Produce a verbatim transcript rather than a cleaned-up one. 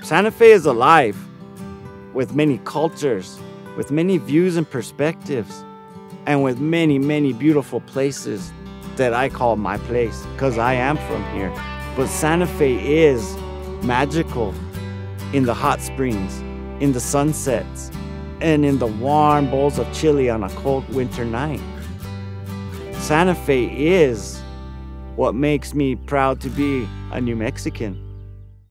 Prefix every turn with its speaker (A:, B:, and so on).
A: Santa Fe is alive with many cultures, with many views and perspectives, and with many, many beautiful places that I call my place because I am from here. But Santa Fe is magical in the hot springs, in the sunsets, and in the warm bowls of chili on a cold winter night. Santa Fe is what makes me proud to be a New Mexican.